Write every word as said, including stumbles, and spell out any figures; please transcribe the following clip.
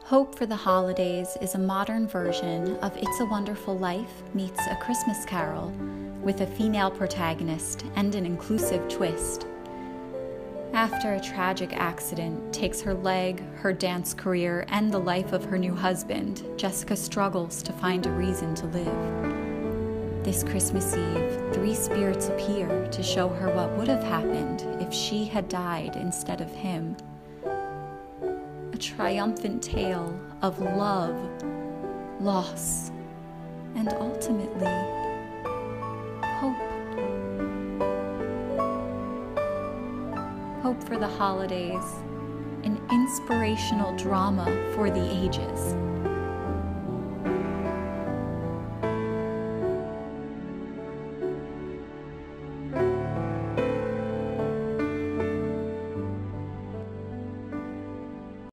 Hope for the Holidays is a modern version of It's a Wonderful Life meets A Christmas Carol, with a female protagonist and an inclusive twist. After a tragic accident takes her leg, her dance career, and the life of her new husband, Jessica struggles to find a reason to live. This Christmas Eve, three spirits appear to show her what would have happened if she had died instead of him. A triumphant tale of love, loss, and ultimately, hope. Hope for the Holidays, an inspirational drama for the ages.